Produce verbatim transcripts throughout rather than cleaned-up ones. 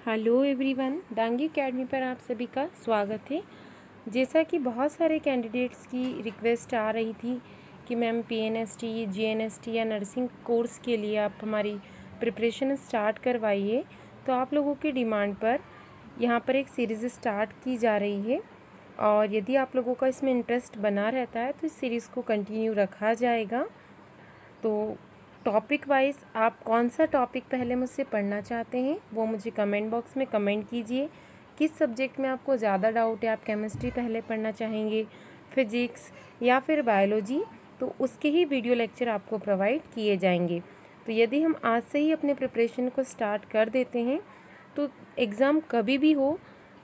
Hello everyone, Dangi academy पर आप सभी का स्वागत है। जैसा कि बहुत सारे कैंडिडेट्स की रिक्वेस्ट आ रही थी कि मैम पीएनएसटी, जीएनएसटी या नर्सिंग कोर्स के लिए आप हमारी प्रिपरेशन स्टार्ट करवाइए, तो आप लोगों की डिमांड पर यहाँ पर एक सीरीज़ स्टार्ट की जा रही है। और यदि आप लोगों का इसमें इंटरेस्ट बना रहता है तो इस सीरीज़ को कंटिन्यू रखा जाएगा। तो टॉपिक वाइज आप कौन सा टॉपिक पहले मुझसे पढ़ना चाहते हैं वो मुझे कमेंट बॉक्स में कमेंट कीजिए। किस सब्जेक्ट में आपको ज़्यादा डाउट है, आप केमिस्ट्री पहले पढ़ना चाहेंगे, फिजिक्स या फिर बायोलॉजी, तो उसके ही वीडियो लेक्चर आपको प्रोवाइड किए जाएंगे। तो यदि हम आज से ही अपने प्रिपरेशन को स्टार्ट कर देते हैं तो एग्ज़ाम कभी भी हो,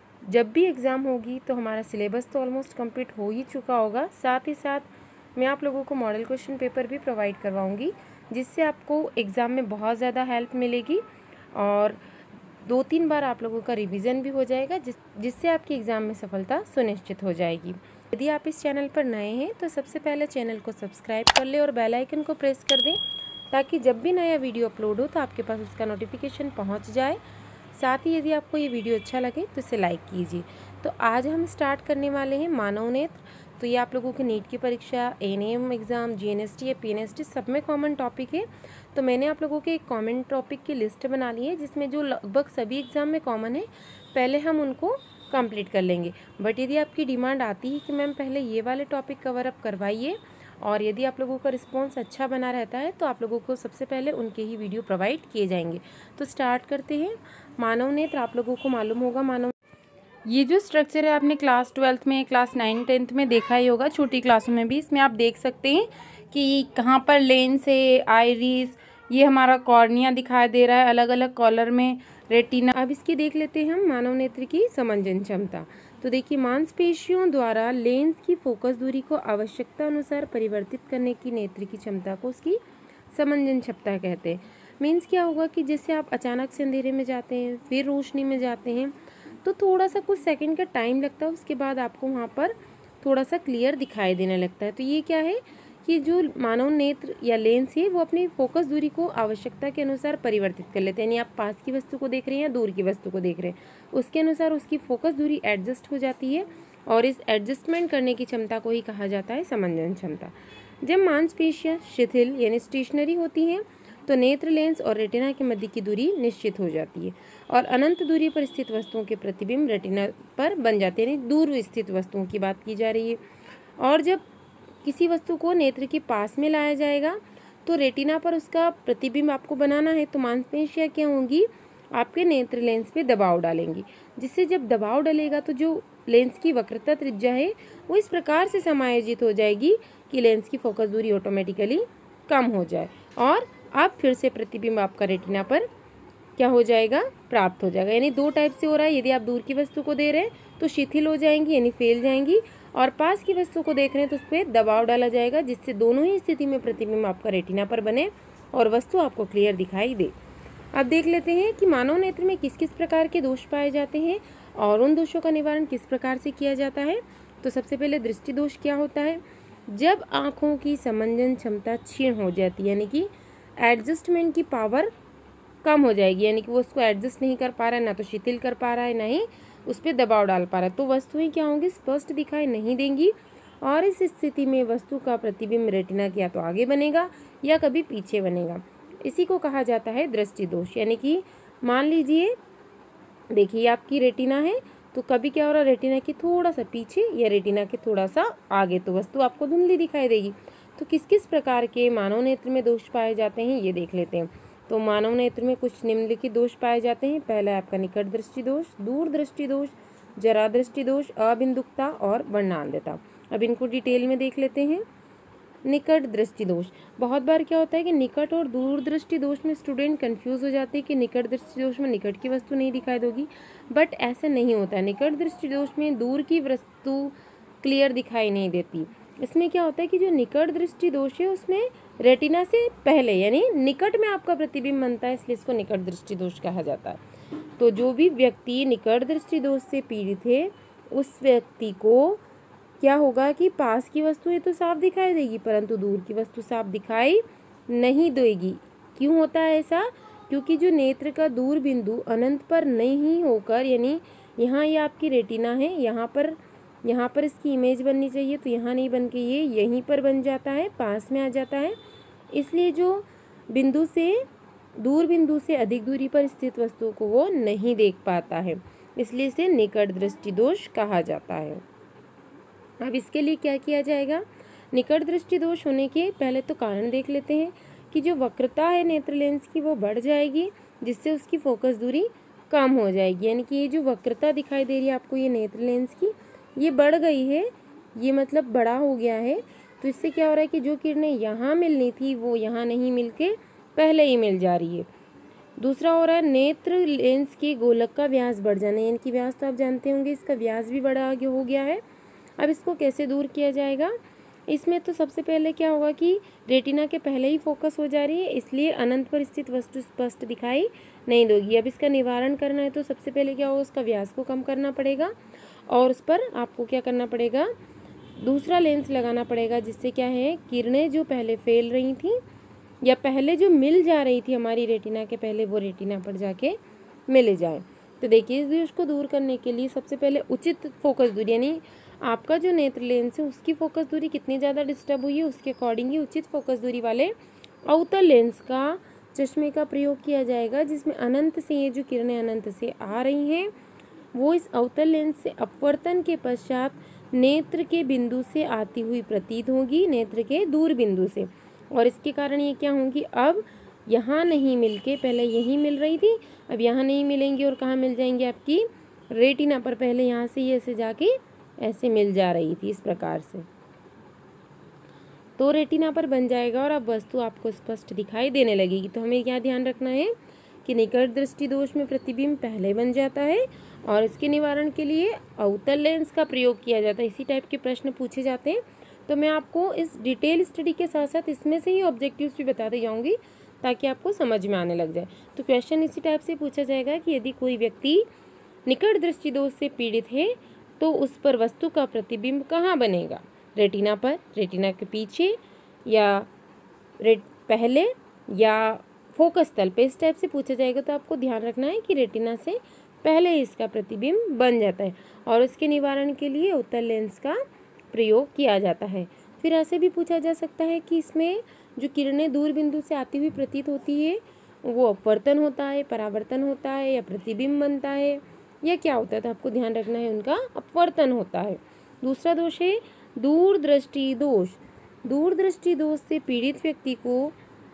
जब भी एग्ज़ाम होगी तो हमारा सिलेबस तो ऑलमोस्ट कंप्लीट हो ही चुका होगा। साथ ही साथ मैं आप लोगों को मॉडल क्वेश्चन पेपर भी प्रोवाइड करवाऊंगी, जिससे आपको एग्ज़ाम में बहुत ज़्यादा हेल्प मिलेगी और दो तीन बार आप लोगों का रिवीजन भी हो जाएगा, जिस जिससे आपकी एग्ज़ाम में सफलता सुनिश्चित हो जाएगी। यदि आप इस चैनल पर नए हैं तो सबसे पहले चैनल को सब्सक्राइब कर ले और बेल आइकन को प्रेस कर दें, ताकि जब भी नया वीडियो अपलोड हो तो आपके पास उसका नोटिफिकेशन पहुँच जाए। साथ ही यदि आपको ये वीडियो अच्छा लगे तो इसे लाइक कीजिए। तो आज हम स्टार्ट करने वाले हैं मानव नेत्र। तो ये आप लोगों की नीट की परीक्षा, एएनएम एग्ज़ाम, जीएनएसटी या पीएनएसटी सब में कॉमन टॉपिक है। तो मैंने आप लोगों के एक कॉमन टॉपिक की लिस्ट बना ली है, जिसमें जो लगभग सभी एग्ज़ाम में कॉमन है, पहले हम उनको कंप्लीट कर लेंगे। बट यदि आपकी डिमांड आती है कि मैम पहले ये वाले टॉपिक कवर अप करवाइए, और यदि आप लोगों का रिस्पॉन्स अच्छा बना रहता है तो आप लोगों को सबसे पहले उनके ही वीडियो प्रोवाइड किए जाएंगे। तो स्टार्ट करते हैं। मानव नेत्र, आप लोगों को मालूम होगा मानव ये जो स्ट्रक्चर है आपने क्लास ट्वेल्थ में, क्लास नाइन टेंथ में देखा ही होगा, छोटी क्लासों में भी। इसमें आप देख सकते हैं कि कहाँ पर लेंस है, आइरिस, ये हमारा कॉर्निया दिखाई दे रहा है अलग अलग कॉलर में, रेटिना। अब इसकी देख लेते हैं हम मानव नेत्र की समंजन क्षमता। तो देखिए, मांसपेशियों द्वारा लेंस की फोकस दूरी को आवश्यकता अनुसार परिवर्तित करने की नेत्र की क्षमता को उसकी समंजन क्षमता कहते हैं। मीन्स क्या होगा कि जैसे आप अचानक से अंधेरे में जाते हैं, फिर रोशनी में जाते हैं, तो थोड़ा सा कुछ सेकंड का टाइम लगता है, उसके बाद आपको वहाँ पर थोड़ा सा क्लियर दिखाई देने लगता है। तो ये क्या है कि जो मानव नेत्र या लेंस है वो अपनी फोकस दूरी को आवश्यकता के अनुसार परिवर्तित कर लेते हैं। यानी आप पास की वस्तु को देख रहे हैं या दूर की वस्तु को देख रहे हैं, उसके अनुसार उसकी फोकस दूरी एडजस्ट हो जाती है, और इस एडजस्टमेंट करने की क्षमता को ही कहा जाता है समंजन क्षमता। जब मांसपेशियाँ शिथिल यानी स्टेशनरी होती हैं तो नेत्र, लेंस और रेटिना के मध्य की दूरी निश्चित हो जाती है, और अनंत दूरी पर स्थित वस्तुओं के प्रतिबिंब रेटिना पर बन जाते हैं। दूर स्थित वस्तुओं की बात की जा रही है। और जब किसी वस्तु को नेत्र के पास में लाया जाएगा तो रेटिना पर उसका प्रतिबिंब आपको बनाना है, तो मांसपेशियाँ क्या होंगी, आपके नेत्र लेंस पे दबाव डालेंगी, जिससे जब दबाव डलेगा तो जो लेंस की वक्रता त्रिज्या है वो इस प्रकार से समायोजित हो जाएगी कि लेंस की फोकस दूरी ऑटोमेटिकली कम हो जाए, और अब फिर से प्रतिबिंब आपका रेटिना पर क्या हो जाएगा, प्राप्त हो जाएगा। यानी दो टाइप से हो रहा है। यदि आप दूर की वस्तु को दे रहे हैं तो शिथिल हो जाएंगी यानी फैल जाएंगी, और पास की वस्तु को देख रहे हैं तो उस पर दबाव डाला जाएगा, जिससे दोनों ही स्थिति में प्रतिबिंब आपका रेटिना पर बने और वस्तु आपको क्लियर दिखाई दे। अब देख लेते हैं कि मानव नेत्र में किस किस प्रकार के दोष पाए जाते हैं और उन दोषों का निवारण किस प्रकार से किया जाता है। तो सबसे पहले दृष्टि दोष क्या होता है, जब आँखों की समंजन क्षमता क्षीण हो जाती है, यानी कि एडजस्टमेंट की पावर कम हो जाएगी, यानी कि वो उसको एडजस्ट नहीं कर पा रहा है, ना तो शिथिल कर पा रहा है, ना ही उस पर दबाव डाल पा रहा है, तो वस्तुएं क्या होंगी, स्पष्ट दिखाई नहीं देंगी, और इस स्थिति में वस्तु का प्रतिबिंब रेटिना के या तो आगे बनेगा या कभी पीछे बनेगा। इसी को कहा जाता है दृष्टि दोष। यानी कि मान लीजिए, देखिए आपकी रेटिना है तो कभी क्या हो रहा है, रेटिना के थोड़ा सा पीछे या रेटिना के थोड़ा सा आगे, तो वस्तु आपको धुंधली दिखाई देगी। तो किस किस प्रकार के मानव नेत्र में दोष पाए जाते हैं ये देख लेते हैं। तो मानव नेत्र में कुछ निम्नलिखित दोष पाए जाते हैं। पहला है आपका निकट दृष्टि दोष, दूर दृष्टि दोष, जरा दृष्टि दोष, अबिंदुकता और वर्णांधता। अब इनको डिटेल में देख लेते हैं। निकट दृष्टि दोष, बहुत बार क्या होता है कि निकट और दूर दृष्टि दोष में स्टूडेंट कंफ्यूज हो जाते हैं कि निकट दृष्टि दोष में निकट की वस्तु नहीं दिखाई देगी, बट ऐसा नहीं होता है। निकट दृष्टि दोष में दूर की वस्तु क्लियर दिखाई नहीं देती। इसमें क्या होता है कि जो निकट दृष्टि दोष है उसमें रेटिना से पहले यानी निकट में आपका प्रतिबिंब बनता है, इसलिए इसको निकट दृष्टि दोष कहा जाता है। तो जो भी व्यक्ति निकट दृष्टि दोष से पीड़ित है उस व्यक्ति को क्या होगा कि पास की वस्तुएं तो साफ दिखाई देगी परंतु दूर की वस्तु साफ दिखाई नहीं देगी। क्यों होता है ऐसा क्योंकि जो नेत्र का दूर बिंदु अनंत पर नहीं होकर, यानी यहाँ ये आपकी रेटिना है, यहाँ पर यहाँ पर इसकी इमेज बननी चाहिए, तो यहाँ नहीं बन के ये यहीं पर बन जाता है, पास में आ जाता है। इसलिए जो बिंदु से दूर बिंदु से अधिक दूरी पर स्थित वस्तु को वो नहीं देख पाता है, इसलिए इसे निकट दृष्टि दोष कहा जाता है। अब इसके लिए क्या किया जाएगा? निकट दृष्टि दोष होने के पहले तो कारण देख लेते हैं कि जो वक्रता है नेत्र लेंस की वो बढ़ जाएगी, जिससे उसकी फोकस दूरी कम हो जाएगी। यानी कि ये जो वक्रता दिखाई दे रही है आपको ये नेत्र लेंस की, ये बढ़ गई है, ये मतलब बड़ा हो गया है। तो इससे क्या हो रहा है कि जो किरणें यहाँ मिलनी थी वो यहाँ नहीं मिल के पहले ही मिल जा रही है। दूसरा हो रहा है नेत्र लेंस के गोलक का व्यास बढ़ जाना, यानी कि व्यास तो आप जानते होंगे, इसका व्यास भी बड़ा हो गया है। अब इसको कैसे दूर किया जाएगा? इसमें तो सबसे पहले क्या होगा कि रेटिना के पहले ही फोकस हो जा रही है, इसलिए अनंत पर स्थित वस्तु स्पष्ट दिखाई नहीं देगी। अब इसका निवारण करना है तो सबसे पहले क्या होगा, उसका व्यास को कम करना पड़ेगा और उस पर आपको क्या करना पड़ेगा, दूसरा लेंस लगाना पड़ेगा, जिससे क्या है किरणें जो पहले फैल रही थी या पहले जो मिल जा रही थी हमारी रेटिना के पहले, वो रेटिना पर जाके मिल जाए। तो देखिए इस दोष को दूर करने के लिए सबसे पहले उचित फोकस दूरी, यानी आपका जो नेत्र लेंस है उसकी फोकस दूरी कितनी ज़्यादा डिस्टर्ब हुई है उसके अकॉर्डिंग ही उचित फोकस दूरी वाले अवतल लेंस का चश्मे का प्रयोग किया जाएगा, जिसमें अनंत से ये जो किरणें अनंत से आ रही हैं वो इस अवतल लेंस से अपवर्तन के पश्चात नेत्र के बिंदु से आती हुई प्रतीत होगी, नेत्र के दूर बिंदु से। और इसके कारण ये क्या होंगी, अब यहाँ नहीं मिलके पहले यहीं मिल रही थी, अब यहाँ नहीं मिलेंगी और कहाँ मिल जाएंगी, आपकी रेटिना पर। पहले यहाँ से ये ऐसे जाके ऐसे मिल जा रही थी इस प्रकार से, तो रेटिना पर बन जाएगा और अब वस्तु आपको स्पष्ट दिखाई देने लगेगी। तो हमें क्या ध्यान रखना है कि निकट दृष्टि दोष में प्रतिबिंब पहले बन जाता है और इसके निवारण के लिए अवतल लेंस का प्रयोग किया जाता है। इसी टाइप के प्रश्न पूछे जाते हैं, तो मैं आपको इस डिटेल स्टडी के साथ साथ इसमें से ही ऑब्जेक्टिव्स भी बताते जाऊंगी ताकि आपको समझ में आने लग जाए। तो क्वेश्चन इसी टाइप से पूछा जाएगा कि यदि कोई व्यक्ति निकट दृष्टि दोष से पीड़ित है तो उस पर वस्तु का प्रतिबिंब कहाँ बनेगा, रेटिना पर, रेटिना के पीछे या रेट पहले या फोकस तल पे, इस टाइप से पूछा जाएगा। तो आपको ध्यान रखना है कि रेटिना से पहले इसका प्रतिबिंब बन जाता है और उसके निवारण के लिए अवतल लेंस का प्रयोग किया जाता है। फिर ऐसे भी पूछा जा सकता है कि इसमें जो किरणें दूर बिंदु से आती हुई प्रतीत होती है वो अपवर्तन होता है, परावर्तन होता है या प्रतिबिंब बनता है या क्या होता है, तो आपको ध्यान रखना है उनका अपवर्तन होता है। दूसरा दोष है दूरदृष्टि दोष। दूरदृष्टि दोष से पीड़ित व्यक्ति को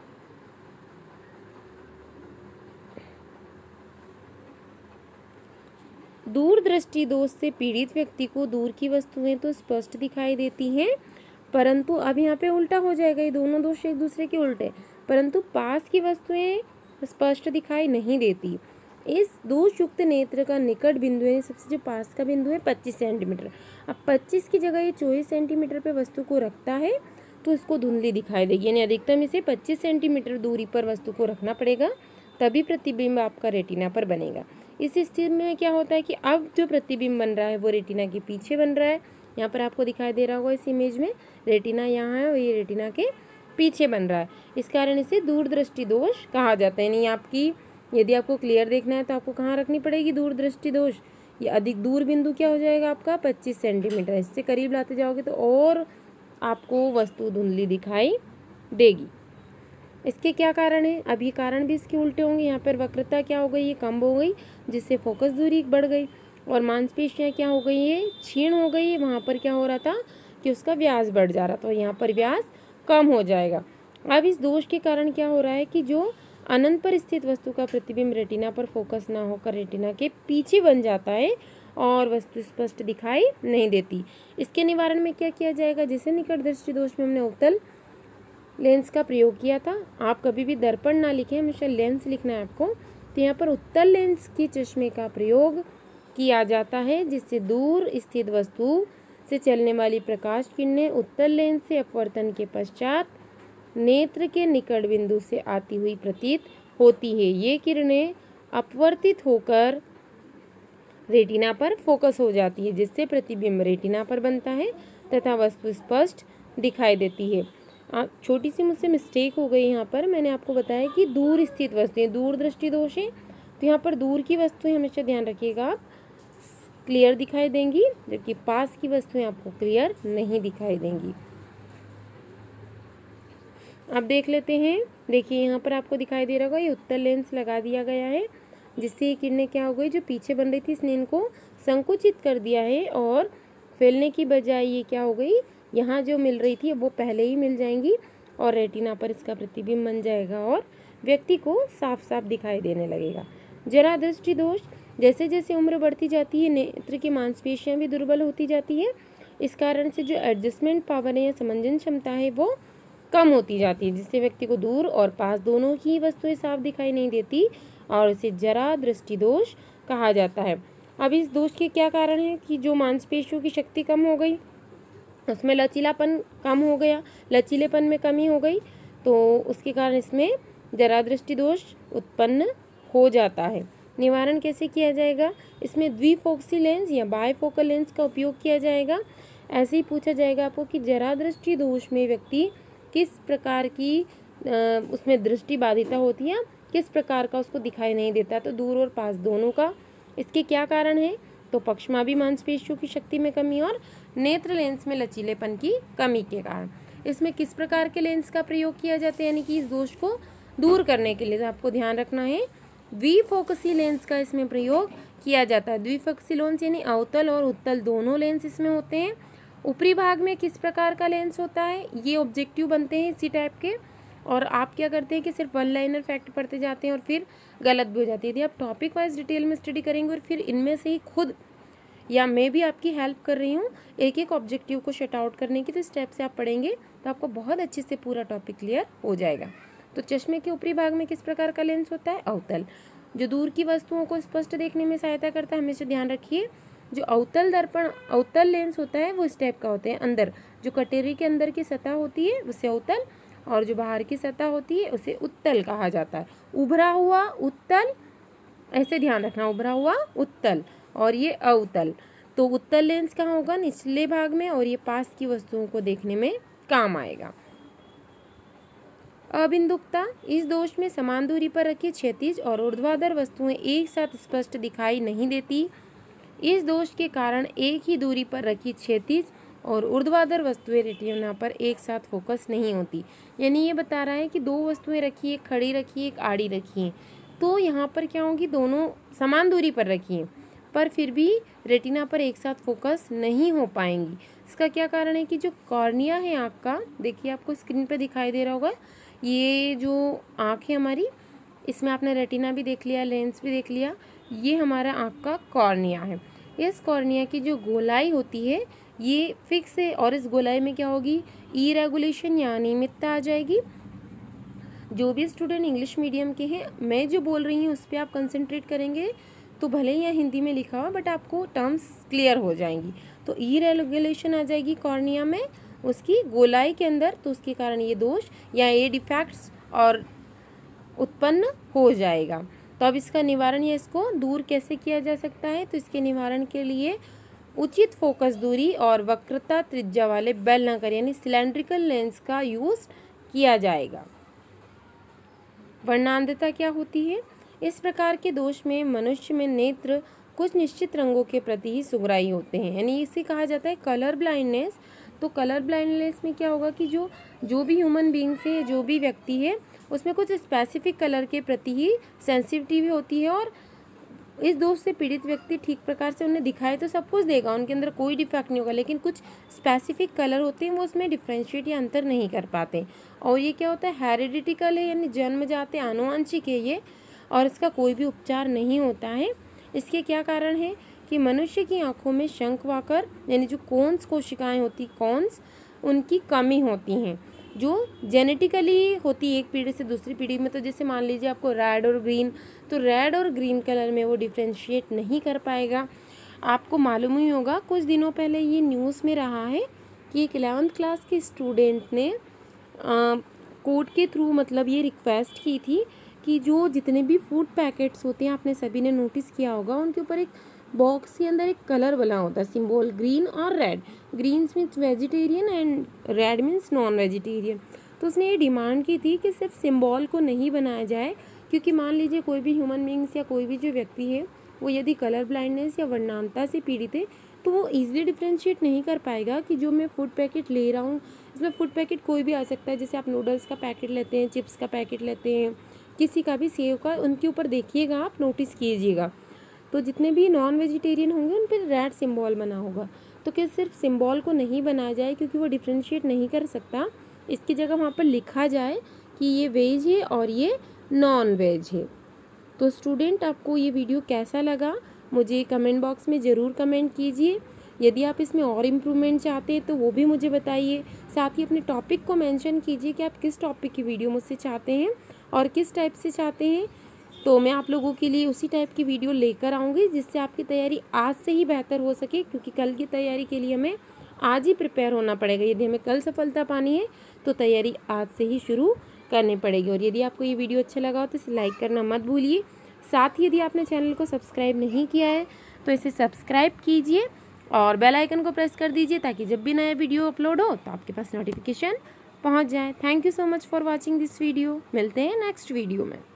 दूरदृष्टि दोष से पीड़ित व्यक्ति को दूर की वस्तुएं तो स्पष्ट दिखाई देती हैं, परंतु अब यहाँ पे उल्टा हो जाएगा, ये दोनों दोष एक दूसरे के उल्टे, परंतु पास की वस्तुएं स्पष्ट दिखाई नहीं देती। इस दोष युक्त नेत्र का निकट बिंदु है, सबसे जो पास का बिंदु है पच्चीस सेंटीमीटर। अब पच्चीस की जगह ये चौबीस सेंटीमीटर पे वस्तु को रखता है तो इसको धुंधली दिखाई देगी, यानी अधिकतम इसे पच्चीस सेंटीमीटर दूरी पर वस्तु को रखना पड़ेगा, तभी प्रतिबिंब आपका रेटिना पर बनेगा। इस स्थिति में क्या होता है कि अब जो प्रतिबिंब बन रहा है वो रेटिना के पीछे बन रहा है। यहाँ पर आपको दिखाई दे रहा होगा इस इमेज में, रेटिना यहाँ है और ये रेटिना के पीछे बन रहा है, इस कारण इसे दूरदृष्टि दोष कहा जाता है। यानी आपकी यदि आपको क्लियर देखना है तो आपको कहाँ रखनी पड़ेगी दूरदृष्टि दोष, ये अधिक दूर बिंदु क्या हो जाएगा आपका पच्चीस सेंटीमीटर। इससे करीब लाते जाओगे तो और आपको वस्तु धुंधली दिखाई देगी। इसके क्या कारण है, अभी कारण भी इसके उल्टे होंगे। यहाँ पर वक्रता क्या हो गई, ये कम हो गई, जिससे फोकस दूरी बढ़ गई और मांसपेशियाँ क्या हो गई, ये क्षीण हो गई है। वहाँ पर क्या हो रहा था कि उसका व्यास बढ़ जा रहा था, तो यहाँ पर व्यास कम हो जाएगा। अब इस दोष के कारण क्या हो रहा है कि जो अनंत पर स्थित वस्तु का प्रतिबिंब रेटिना पर फोकस ना होकर रेटिना के पीछे बन जाता है और वस्तु स्पष्ट दिखाई नहीं देती। इसके निवारण में क्या किया जाएगा, जैसे निकट दृष्टि दोष में हमने अवतल लेंस का प्रयोग किया था। आप कभी भी दर्पण ना लिखें, हमेशा लेंस लिखना है आपको। तो यहाँ पर उत्तल लेंस की चश्मे का प्रयोग किया जाता है, जिससे दूर स्थित वस्तु से चलने वाली प्रकाश किरणें उत्तल लेंस से अपवर्तन के पश्चात नेत्र के निकट बिंदु से आती हुई प्रतीत होती है। ये किरणें अपवर्तित होकर रेटिना पर फोकस हो जाती है, जिससे प्रतिबिंब रेटिना पर बनता है तथा वस्तु स्पष्ट दिखाई देती है। आप छोटी सी मुझसे मिस्टेक हो गई यहाँ पर, मैंने आपको बताया कि दूर स्थित वस्तुएं दूर दृष्टि दोष है, तो यहाँ पर दूर की वस्तुएं हमेशा ध्यान रखिएगा आप क्लियर दिखाई देंगी, जबकि पास की वस्तुएं आपको क्लियर नहीं दिखाई देंगी। अब देख लेते हैं, देखिए यहाँ पर आपको दिखाई दे रहा होगा ये उत्तल लेंस लगा दिया गया है, जिससे ये किरणें क्या हो गई, जो पीछे बन रही थी इसने इनको संकुचित कर दिया है और फैलने की बजाय ये क्या हो गई, यहाँ जो मिल रही थी वो पहले ही मिल जाएंगी और रेटिना पर इसका प्रतिबिंब बन जाएगा और व्यक्ति को साफ साफ दिखाई देने लगेगा। जरा दृष्टि दोष, जैसे जैसे उम्र बढ़ती जाती है नेत्र की मांसपेशियां भी दुर्बल होती जाती है, इस कारण से जो एडजस्टमेंट पावर है या समंजन क्षमता है वो कम होती जाती है, जिससे व्यक्ति को दूर और पास दोनों ही वस्तुएं साफ दिखाई नहीं देती और इसे जरा दृष्टि दोष कहा जाता है। अब इस दोष के क्या कारण है कि जो मांसपेशियों की शक्ति कम हो गई, उसमें लचीलापन कम हो गया, लचीलेपन में कमी हो गई, तो उसके कारण इसमें जरा दृष्टि दोष उत्पन्न हो जाता है। निवारण कैसे किया जाएगा, इसमें द्विफोक्सी लेंस या बायफोकल लेंस का उपयोग किया जाएगा। ऐसे ही पूछा जाएगा आपको कि जरा दृष्टि दोष में व्यक्ति किस प्रकार की उसमें दृष्टि बाधिता होती है, किस प्रकार का उसको दिखाई नहीं देता, तो दूर और पास दोनों का। इसके क्या कारण है, तो पक्षमाभी मांसपेशियों की शक्ति में कमी और नेत्र लेंस में लचीलेपन की कमी के कारण। इसमें किस प्रकार के लेंस का प्रयोग किया जाता है, यानी कि इस दोष को दूर करने के लिए आपको ध्यान रखना है, द्विफोकसी लेंस का इसमें प्रयोग किया जाता है। द्विफोकसी लेंस यानी अवतल और उत्तल दोनों लेंस इसमें होते हैं। ऊपरी भाग में किस प्रकार का लेंस होता है, ये ऑब्जेक्टिव बनते हैं इसी टाइप के, और आप क्या करते हैं कि सिर्फ वन लाइनर फैक्ट पढ़ते जाते हैं और फिर गलत भी हो जाती है। यदि आप टॉपिक वाइज डिटेल में स्टडी करेंगे और फिर इनमें से ही खुद या मैं भी आपकी हेल्प कर रही हूँ एक एक ऑब्जेक्टिव को शट आउट करने की, तो स्टेप से आप पढ़ेंगे तो आपको बहुत अच्छे से पूरा टॉपिक क्लियर हो जाएगा। तो चश्मे के ऊपरी भाग में किस प्रकार का लेंस होता है, अवतल, जो दूर की वस्तुओं को स्पष्ट देखने में सहायता करता है। हमेशा ध्यान रखिए, जो अवतल दर्पण अवतल लेंस होता है वो इस टाइप का होते हैं, अंदर जो कटोरी के अंदर की सतह होती है उसे अवतल और जो बाहर की सतह होती है उसे उत्तल कहा जाता है। उभरा हुआ उत्तल, ऐसे ध्यान रखना, उभरा हुआ उत्तल और ये अवतल। तो उत्तल लेंस कहाँ होगा, निचले भाग में, और ये पास की वस्तुओं को देखने में काम आएगा। अबिंदुकता, इस दोष में समान दूरी पर रखी क्षैतिज और ऊर्ध्वाधर वस्तुएं एक साथ स्पष्ट दिखाई नहीं देती। इस दोष के कारण एक ही दूरी पर रखी क्षैतिज और ऊर्ध्वाधर वस्तुएं रेटिना पर एक साथ फोकस नहीं होती। यानी ये बता रहा है कि दो वस्तुएं रखी, एक खड़ी रखी, एक आड़ी रखी है, तो यहाँ पर क्या होगी, दोनों समान दूरी पर रखी हैं पर फिर भी रेटिना पर एक साथ फोकस नहीं हो पाएंगी। इसका क्या कारण है कि जो कॉर्निया है आँख का, देखिए आपको स्क्रीन पर दिखाई दे रहा होगा, ये जो आँख है हमारी, इसमें आपने रेटिना भी देख लिया, लेंस भी देख लिया, ये हमारा आँख का कॉर्निया है। इस कॉर्निया की जो गोलाई होती है ये फिक्स है और इस गोलाई में क्या होगी, इरेगुलेशन या अनियमितता आ जाएगी। जो भी स्टूडेंट इंग्लिश मीडियम के हैं, मैं जो बोल रही हूँ उस पर आप कंसंट्रेट करेंगे तो भले ही यहाँ हिंदी में लिखा हो बट आपको टर्म्स क्लियर हो जाएंगी। तो इरेगुलेशन आ जाएगी कॉर्निया में, उसकी गोलाई के अंदर, तो उसके कारण ये दोष या ये डिफेक्ट्स और उत्पन्न हो जाएगा। तो अब इसका निवारण या इसको दूर कैसे किया जा सकता है, तो इसके निवारण के लिए उचित फोकस दूरी और वक्रता त्रिज्या वाले बेलनाकार यानी सिलेंड्रिकल लेंस का यूज किया जाएगा। वर्णांधता क्या होती है, इस प्रकार के दोष में मनुष्य में नेत्र कुछ निश्चित रंगों के प्रति ही सुगराई होते हैं, यानी इसे कहा जाता है कलर ब्लाइंडनेस। तो कलर ब्लाइंडनेस में क्या होगा कि जो जो भी ह्यूमन बींग से जो भी व्यक्ति है उसमें कुछ स्पेसिफिक कलर के प्रति ही सेंसिटिविटी होती है, और इस दोष से पीड़ित व्यक्ति ठीक प्रकार से उन्हें दिखाई तो सब कुछ देगा, उनके अंदर कोई डिफेक्ट नहीं होगा, लेकिन कुछ स्पेसिफिक कलर होते हैं वो उसमें डिफ्रेंशिएट या अंतर नहीं कर पाते। और ये क्या होता है, हेरिडिटिकल है, यानी जन्म जाते आनुवंशिक है ये, और इसका कोई भी उपचार नहीं होता है। इसके क्या कारण है कि मनुष्य की आंखों में शंक्वाकार यानी जो कोन्स कोशिकाएं होती, कॉन्स, उनकी कमी होती हैं जो जेनेटिकली होती है एक पीढ़ी से दूसरी पीढ़ी में। तो जैसे मान लीजिए आपको रेड और ग्रीन, तो रेड और ग्रीन कलर में वो डिफ्रेंशिएट नहीं कर पाएगा। आपको मालूम ही होगा कुछ दिनों पहले ये न्यूज़ में रहा है कि एक इलेवेंथ क्लास के स्टूडेंट ने कोर्ट के थ्रू मतलब ये रिक्वेस्ट की थी कि जो जितने भी फूड पैकेट्स होते हैं, आपने सभी ने नोटिस किया होगा, उनके ऊपर एक बॉक्स के अंदर एक कलर बना होता है सिंबल, ग्रीन और red. Green means vegetarian and red means non vegetarian. तो उसने ये डिमांड की थी कि सिर्फ सिंबल को नहीं बनाया जाए, क्योंकि मान लीजिए कोई भी ह्यूमन बींग्स या कोई भी जो व्यक्ति है वो यदि कलर ब्लाइंडनेस या वर्णांतता से पीड़ित है तो वो ईजिली डिफ्रेंशिएट नहीं कर पाएगा कि जो मैं फूड पैकेट ले रहा हूँ, इसमें फूड पैकेट कोई भी आ सकता है। जैसे आप नूडल्स का पैकेट लेते हैं, चिप्स का पैकेट लेते हैं, किसी का भी सेव का, उनके ऊपर देखिएगा आप, नोटिस कीजिएगा तो जितने भी नॉन वेजिटेरियन होंगे उन पर रेड सिंबल बना होगा। तो क्या सिर्फ सिंबल को नहीं बनाया जाए क्योंकि वो डिफ्रेंशिएट नहीं कर सकता, इसकी जगह वहाँ पर लिखा जाए कि ये वेज है और ये नॉन वेज है। तो स्टूडेंट, आपको ये वीडियो कैसा लगा मुझे कमेंट बॉक्स में ज़रूर कमेंट कीजिए। यदि आप इसमें और इम्प्रूवमेंट चाहते हैं तो वो भी मुझे बताइए। साथ ही अपने टॉपिक को मेंशन कीजिए कि आप किस टॉपिक की वीडियो मुझसे चाहते हैं और किस टाइप से चाहते हैं। तो मैं आप लोगों के लिए उसी टाइप की वीडियो लेकर आऊँगी जिससे आपकी तैयारी आज से ही बेहतर हो सके, क्योंकि कल की तैयारी के लिए हमें आज ही प्रिपेयर होना पड़ेगा। यदि हमें कल सफलता पानी है तो तैयारी आज से ही शुरू करनी पड़ेगी। और यदि आपको ये वीडियो अच्छा लगा हो तो इसे लाइक करना मत भूलिए। साथ ही यदि आपने चैनल को सब्सक्राइब नहीं किया है तो इसे सब्सक्राइब कीजिए और बेल आइकन को प्रेस कर दीजिए ताकि जब भी नया वीडियो अपलोड हो तो आपके पास नोटिफिकेशन पहुंच जाए। Thank you so much for watching this video. मिलते हैं नेक्स्ट वीडियो में।